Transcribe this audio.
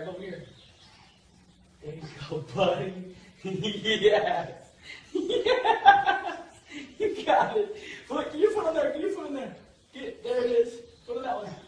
back over here. There you go, buddy. Yes. Yes. You got it. Put your foot in there. Get your foot in there. There it is. Put it that way.